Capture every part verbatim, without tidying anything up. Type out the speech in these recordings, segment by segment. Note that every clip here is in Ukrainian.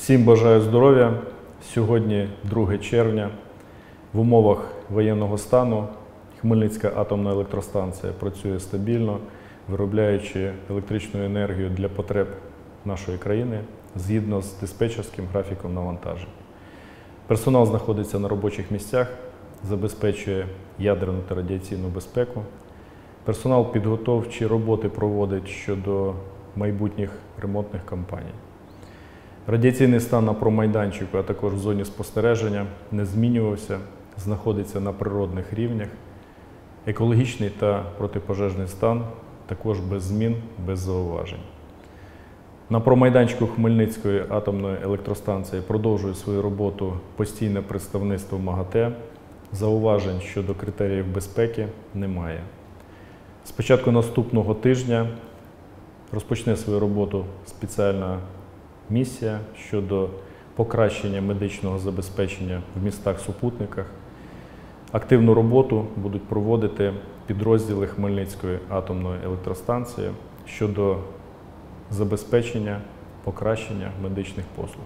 Всім бажаю здоров'я. Сьогодні друге червня. В умовах воєнного стану Хмельницька атомна електростанція працює стабільно, виробляючи електричну енергію для потреб нашої країни згідно з диспетчерським графіком навантажень. Персонал знаходиться на робочих місцях, забезпечує ядерну та радіаційну безпеку. Персонал підготовчі роботи проводить щодо майбутніх ремонтних кампаній. Радіаційний стан на промайданчику, а також в зоні спостереження не змінювався, знаходиться на природних рівнях. Екологічний та протипожежний стан також без змін, без зауважень. На промайданчику Хмельницької атомної електростанції продовжує свою роботу постійне представництво МАГАТЕ. Зауважень щодо критеріїв безпеки немає. З початку наступного тижня розпочне свою роботу спеціальна місія щодо покращення медичного забезпечення в містах-супутниках. Активну роботу будуть проводити підрозділи Хмельницької атомної електростанції щодо забезпечення, покращення медичних послуг.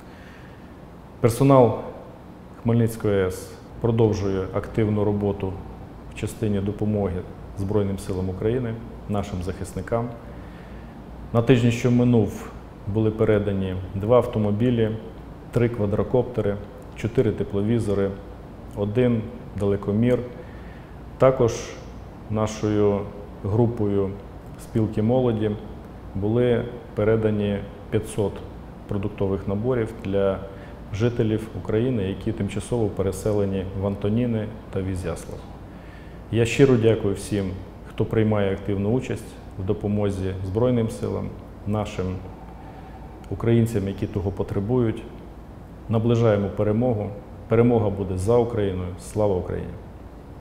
Персонал Хмельницької АЕС продовжує активну роботу в частині допомоги Збройним силам України, нашим захисникам. На тижні, що минув, були передані два автомобілі, три квадрокоптери, чотири тепловізори, один далекомір. Також нашою групою спілки молоді були передані п'ятсот продуктових наборів для жителів України, які тимчасово переселені в Антоніни та в Ізяслав. Я щиро дякую всім, хто приймає активну участь в допомозі Збройним силам, нашим українцям, які того потребують. Наближаємо перемогу. Перемога буде за Україною. Слава Україні!